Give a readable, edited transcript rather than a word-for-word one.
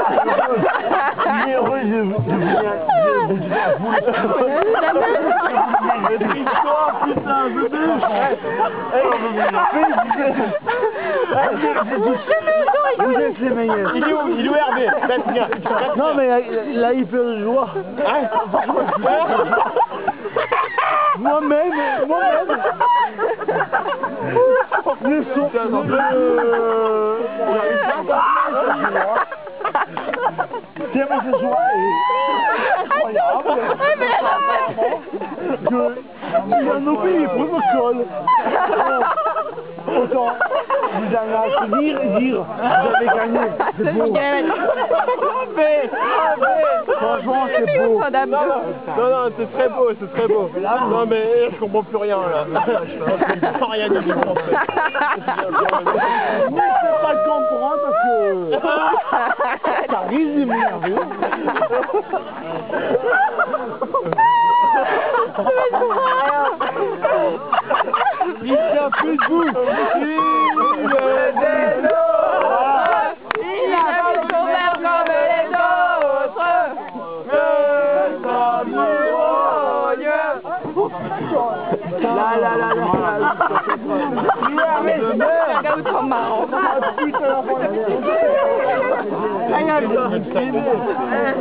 Il est heureux, je viens. Toi, putain, je vous êtes les meilleurs. Il est où Hervé? Non mais là il fait de joie. Moi-même. Le son. Tellement ce soir est incroyable. Il a nommé les protocoles. Autant vous allez à dire, vous avez gagné. C'est beau. Franchement, c'est beau. Non, c'est très beau, c'est très beau. Non, mais je comprends plus rien là. Je comprends rien du tout en fait. Mais c'est pas le comprendre parce que ça risque de m'énerver. Il tient plus debout. Il a fait son verre comme les autres. Regarde trop marrant.